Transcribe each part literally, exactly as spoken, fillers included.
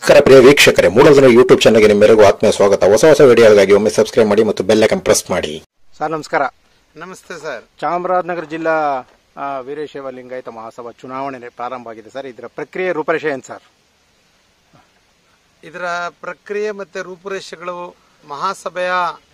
ನಮಸ್ಕಾರ ಪ್ರಿಯ ವೀಕ್ಷಕರೇ, ಮೂಲಧನ ಯೂಟ್ಯೂಬ್ ಚಾನಲ್ಗೆ ನಿಮ್ಮೆಲ್ಲರಿಗೂ ಆತ್ಮೀಯ ಸ್ವಾಗತ. ಹೊಸ ಹೊಸ ವಿಡಿಯೋಗಾಗಿ ಒಮ್ಮೆ ಸಬ್ಸ್ಕ್ರೈಬ್ ಮಾಡಿ ಮತ್ತು ಬೆಲ್ ಐಕಾನ್ ಪ್ರೆಸ್ ಮಾಡಿ. ಸರ್ ನಮಸ್ಕಾರ. ನಮಸ್ತೆ ಸರ್. ಚಾಮರಾಜನಗರ ಜಿಲ್ಲಾ ವೀರಶೈವ ಲಿಂಗಾಯತ ಮಹಾಸಭಾ ಚುನಾವಣೆ ಪ್ರಾರಂಭ ಆಗಿದೆ ಸರ್. ಇದರ ಪ್ರಕ್ರಿಯೆ ರೂಪರೇಷೆ ಏನು ಸರ್? ಇದರ ಪ್ರಕ್ರಿಯೆ ಮತ್ತು ರೂಪುರೇಷೆಗಳು ಮಹಾಸಭೆಯ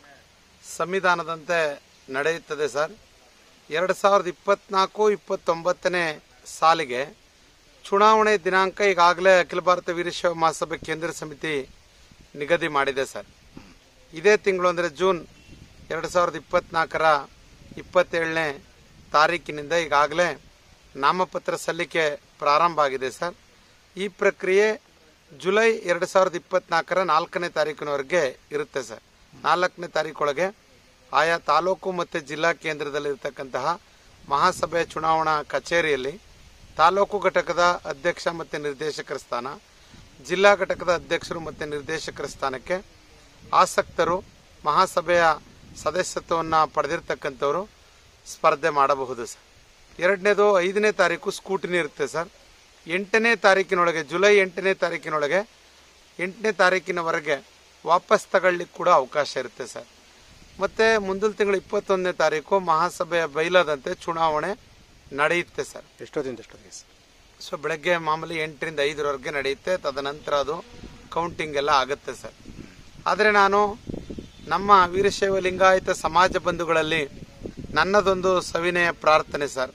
ಸಂವಿಧಾನದಂತೆ ನಡೆಯುತ್ತದೆ ಸರ್. ಎರಡು ಸಾವಿರದ ಇಪ್ಪತ್ನಾಲ್ಕು ಇಪ್ಪತ್ತೊಂಬತ್ತನೇ ಸಾಲಿಗೆ ಚುನಾವಣೆ ದಿನಾಂಕ ಈಗಾಗಲೇ ಅಖಿಲ ಭಾರತ ವೀರಶೈವ ಮಹಾಸಭೆ ಕೇಂದ್ರ ಸಮಿತಿ ನಿಗದಿ ಮಾಡಿದೆ ಸರ್. ಇದೇ ತಿಂಗಳು ಅಂದರೆ ಜೂನ್ ಎರಡು ಸಾವಿರದ ಇಪ್ಪತ್ನಾಲ್ಕರ ಇಪ್ಪತ್ತೇಳನೇ ತಾರೀಕಿನಿಂದ ಈಗಾಗಲೇ ನಾಮಪತ್ರ ಸಲ್ಲಿಕೆ ಪ್ರಾರಂಭ ಆಗಿದೆ ಸರ್. ಈ ಪ್ರಕ್ರಿಯೆ ಜುಲೈ ಎರಡು ಸಾವಿರದ ಇಪ್ಪತ್ನಾಲ್ಕರ ನಾಲ್ಕನೇ ತಾರೀಕಿನವರೆಗೆ ಇರುತ್ತೆ ಸರ್. ನಾಲ್ಕನೇ ತಾರೀಕೊಳಗೆ ಆಯಾ ತಾಲೂಕು ಮತ್ತು ಜಿಲ್ಲಾ ಕೇಂದ್ರದಲ್ಲಿರ್ತಕ್ಕಂತಹ ಮಹಾಸಭೆ ಚುನಾವಣಾ ಕಚೇರಿಯಲ್ಲಿ ತಾಲೂಕು ಘಟಕದ ಅಧ್ಯಕ್ಷ ಮತ್ತು ನಿರ್ದೇಶಕರ ಸ್ಥಾನ, ಜಿಲ್ಲಾ ಘಟಕದ ಅಧ್ಯಕ್ಷರು ಮತ್ತು ನಿರ್ದೇಶಕರ ಸ್ಥಾನಕ್ಕೆ ಆಸಕ್ತರು ಮಹಾಸಭೆಯ ಸದಸ್ಯತ್ವವನ್ನು ಪಡೆದಿರ್ತಕ್ಕಂಥವರು ಸ್ಪರ್ಧೆ ಮಾಡಬಹುದು ಸರ್. ಎರಡನೇದು ಐದನೇ ತಾರೀಕು ಸ್ಕೂಟಿನಿ ಇರುತ್ತೆ ಸರ್. ಎಂಟನೇ ತಾರೀಕಿನೊಳಗೆ ಜುಲೈ ಎಂಟನೇ ತಾರೀಕಿನೊಳಗೆ ಎಂಟನೇ ತಾರೀಕಿನವರೆಗೆ ವಾಪಸ್ ತಗೊಳ್ಳಿಕ್ಕೆ ಕೂಡ ಅವಕಾಶ ಇರುತ್ತೆ ಸರ್. ಮತ್ತು ಮುಂದಿನ ತಿಂಗಳು ಇಪ್ಪತ್ತೊಂದನೇ ತಾರೀಕು ಮಹಾಸಭೆಯ ಬೈಲಾದಂತೆ ಚುನಾವಣೆ ನಡೆಯುತ್ತೆ ಸರ್. ಎಷ್ಟೊತ್ತಿಂದ ಎಷ್ಟೊತ್ತಿಗೆ ಸರ್? ಸೊ ಬೆಳಗ್ಗೆ ಮಾಮೂಲಿ ಎಂಟರಿಂದ ಐದರವರೆಗೆ ನಡೆಯುತ್ತೆ. ತದನಂತರ ಅದು ಕೌಂಟಿಂಗ್ ಎಲ್ಲ ಆಗುತ್ತೆ ಸರ್. ಆದರೆ ನಾನು ನಮ್ಮ ವೀರಶೈವ ಲಿಂಗಾಯತ ಸಮಾಜ ಬಂಧುಗಳಲ್ಲಿ ನನ್ನದೊಂದು ಸವಿನಯ ಪ್ರಾರ್ಥನೆ ಸರ್.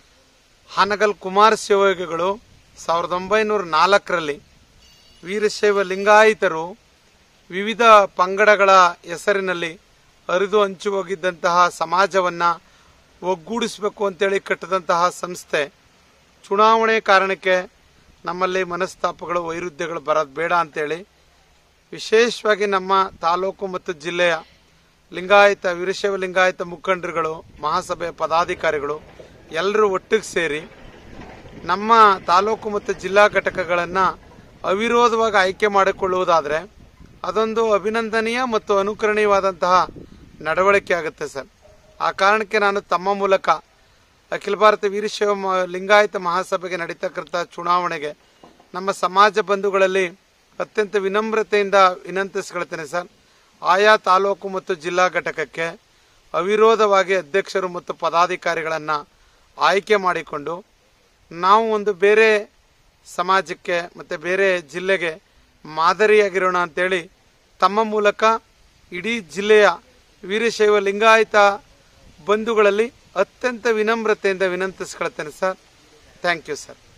ಹಾನಗಲ್ ಕುಮಾರ ಶಿವಯೋಗಿಗಳು ಸಾವಿರದ ಒಂಬೈನೂರ ನಾಲ್ಕರಲ್ಲಿ ವೀರಶೈವ ಲಿಂಗಾಯತರು ವಿವಿಧ ಪಂಗಡಗಳ ಹೆಸರಿನಲ್ಲಿ ಹರಿದು ಹಂಚಿ ಹೋಗಿದ್ದಂತಹ ಸಮಾಜವನ್ನು ಒಗ್ಗೂಡಿಸಬೇಕು ಅಂತೇಳಿ ಕಟ್ಟಿದಂತಹ ಸಂಸ್ಥೆ ಚುನಾವಣೆ ಕಾರಣಕ್ಕೆ ನಮ್ಮಲ್ಲಿ ಮನಸ್ತಾಪಗಳು ವೈರುಧ್ಯಗಳು ಬರೋದು ಬೇಡ ಅಂತೇಳಿ ವಿಶೇಷವಾಗಿ ನಮ್ಮ ತಾಲೂಕು ಮತ್ತು ಜಿಲ್ಲೆಯ ಲಿಂಗಾಯತ ವೀರಶೈವ ಲಿಂಗಾಯತ ಮುಖಂಡರುಗಳು, ಮಹಾಸಭೆಯ ಪದಾಧಿಕಾರಿಗಳು ಎಲ್ಲರೂ ಒಟ್ಟಿಗೆ ಸೇರಿ ನಮ್ಮ ತಾಲೂಕು ಮತ್ತು ಜಿಲ್ಲಾ ಘಟಕಗಳನ್ನು ಅವಿರೋಧವಾಗಿ ಆಯ್ಕೆ ಮಾಡಿಕೊಳ್ಳುವುದಾದರೆ ಅದೊಂದು ಅಭಿನಂದನೀಯ ಮತ್ತು ಅನುಕರಣೀಯವಾದಂತಹ ನಡವಳಿಕೆ ಆಗುತ್ತೆ ಸರ್. ಆ ಕಾರಣಕ್ಕೆ ನಾನು ತಮ್ಮ ಮೂಲಕ ಅಖಿಲ ಭಾರತ ವೀರಶೈವ ಲಿಂಗಾಯತ ಮಹಾಸಭೆಗೆ ನಡೀತಕ್ಕಂಥ ಚುನಾವಣೆಗೆ ನಮ್ಮ ಸಮಾಜ ಬಂಧುಗಳಲ್ಲಿ ಅತ್ಯಂತ ವಿನಮ್ರತೆಯಿಂದ ವಿನಂತಿಸ್ಕೊಳ್ತೇನೆ ಸರ್. ಆಯಾ ತಾಲೂಕು ಮತ್ತು ಜಿಲ್ಲಾ ಘಟಕಕ್ಕೆ ಅವಿರೋಧವಾಗಿ ಅಧ್ಯಕ್ಷರು ಮತ್ತು ಪದಾಧಿಕಾರಿಗಳನ್ನು ಆಯ್ಕೆ ಮಾಡಿಕೊಂಡು ನಾವು ಒಂದು ಬೇರೆ ಸಮಾಜಕ್ಕೆ ಮತ್ತು ಬೇರೆ ಜಿಲ್ಲೆಗೆ ಮಾದರಿಯಾಗಿರೋಣ ಅಂತೇಳಿ ತಮ್ಮ ಮೂಲಕ ಇಡೀ ಜಿಲ್ಲೆಯ ವೀರಶೈವ ಲಿಂಗಾಯತ ಬಂಧುಗಳಲ್ಲಿ ಅತ್ಯಂತ ವಿನಮ್ರತೆಯಿಂದ ವಿನಂತಿಸ್ಕೊಳ್ತೇನೆ ಸರ್. Thank you sir.